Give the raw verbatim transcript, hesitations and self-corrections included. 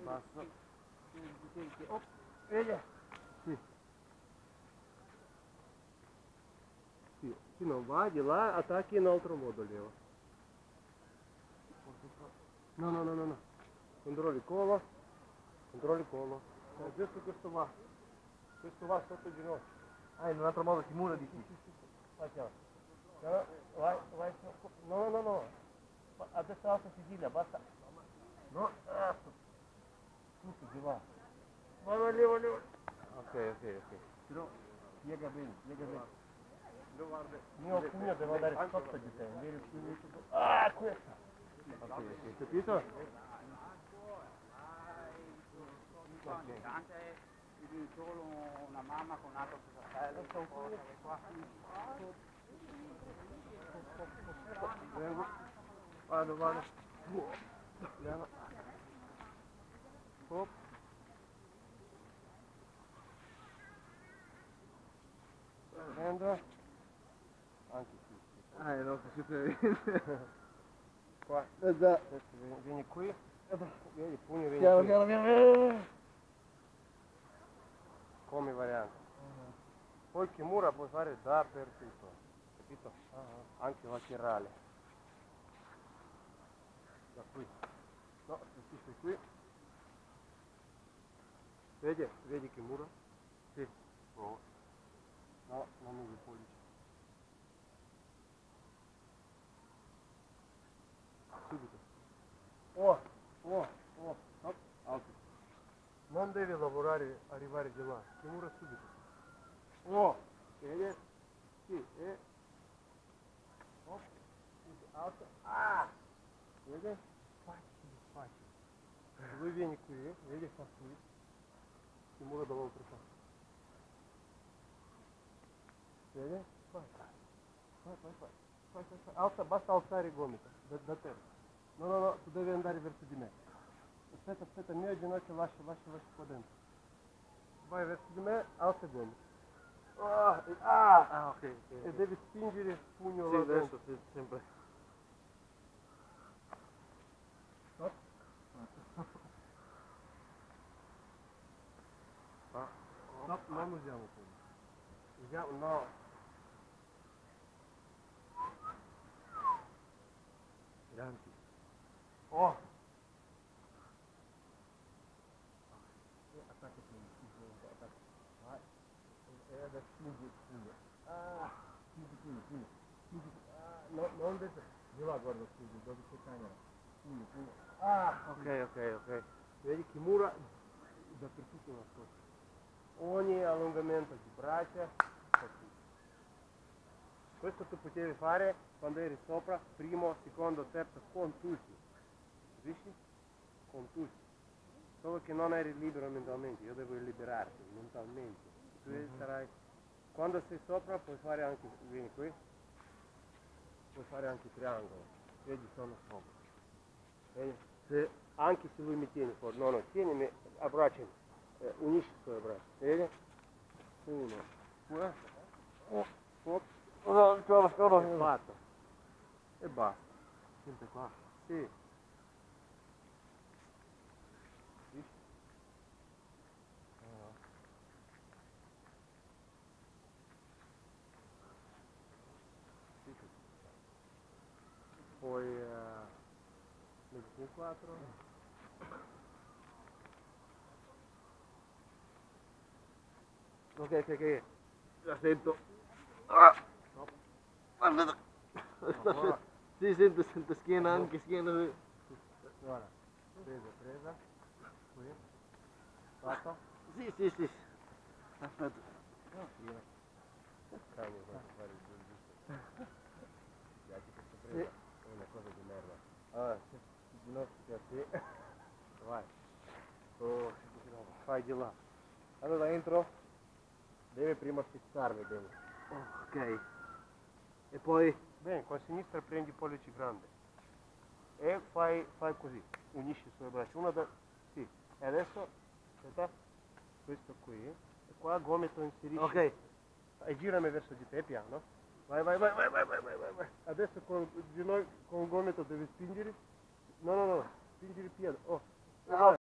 Basso. Oh, vedi? Sì. Sì, sì, non vai di là, attacchi in altro modo, Leo. No, no, no, no, no. Controlli collo, controlli collo. Cioè, giusto questo va. Questo va sotto il ginocchio. Ah, in un altro modo Kimura dici? Sì, sì, sì, sì. Vai piano. No, vai, vai. No, no, no. Adesso alza Sicilia, basta. No, ah, tutto di là. Vai, vai, Leo, Leo. Ok, ok, ok. Però piega bene, piega bene. Il mio pugno deve andare sotto di te, invece il pugno... Ah, questa! Ok, ok, capito? Okay. Anche solo una mamma con un altro fratello, qua. Vengo, vado, vado. Piano. Hop. Prendo. Anche qui. Ah, no, super. Qua. Adesso vieni, vieni qui. Vieni, il pugno vieni Piano, qui. piano, piano. Come variante. Uh-huh. Poi Kimura puoi fare dappertutto, capito? Uh-huh. Anche laterale. Da qui. No, tu sei qui. Vedi? Vedi Kimura? Sì. Oh. No, non usi il pollice. Subito. Oh, oh, oh, no, alto. Non devi lavorare, arrivare di là. Kimura subito. Oh, vedi? Sì, e... Oh, alto. Ah! Vedi? Facile, facile. Se lui vieni qui, vedi, fa qui. Kimura dall'altra parte. Vedi? Vai, vai, vai, vai. Vai, vai, vai. Alza, basta alzare il gomito, da, da terra. No, no, no, tu devi andare verso di me. Aspetta, aspetta, il mio ginocchio lascia, lascia, lascia qua dentro. Vai verso di me, alza il gomito. Ah, e, ah, Ah, ok, ok. e devi spingere il pugno Sì, là adesso dentro. sì, sempre. Stop. Ah, stop, non usiamo pugno. Usiamo, no. Avanti. Oh! Attacca pugno, attacca. Vai. E adesso spingi il pugno. Ah! Spingi il pugno, pugno. Spingi il pugno. Ah, no, non deve... Di là guarda spingi, dove c'è camera. Pugno, pugno. Ah! Ok, ok, ok. Vedi Kimura dappertutto nascosto. Ogni allungamento di braccia fa qui. Questo tu potevi fare quando eri sopra, primo, secondo, terzo, con tutti. Capisci? Con tutti. Solo che non eri libero mentalmente, io devo liberarti mentalmente. Tu mm-hmm. sarai... Quando sei sopra puoi fare anche, vieni qui, puoi fare anche triangolo. Vedi, sono sopra. Vedi? Se, anche se lui mi tiene fuori, no, no, tienimi, abbracciami, eh, unisci i suoi bracci. Vedi? Uno, due, oh, oh. No, scuola, scuola. È fatto. E basta. Sempre qua. Sì. Sì. Ah. Sì, sì. Poi uh, metti quattro. Ok, ok, ok. La sento. Ah. No. Guarda. No, sì, sento, sento schiena anche, schiena. guarda. Presa, presa. Qui. Fatto? Sì, sì, sì. Aspetta. No, io. Cambio per fare il giusto. Piace questa presa? È una cosa di merda. Allora, se il ginocchio sì. Vai. Oh, fai di là. Allora entro. Deve prima fissarmi bene. Ok. E poi? Bene, con la sinistra prendi il pollice grande. E fai, fai così. Unisci i suoi braccia. Una da... Sì. E adesso, aspetta. Questo qui. E qua gomito inserisci. Ok. E girami verso di te piano. Vai, vai, vai, vai, vai, vai, vai, vai. Adesso con il ginocchio, con il gomito devi spingere. No, no, no. Spingere il piede. Oh.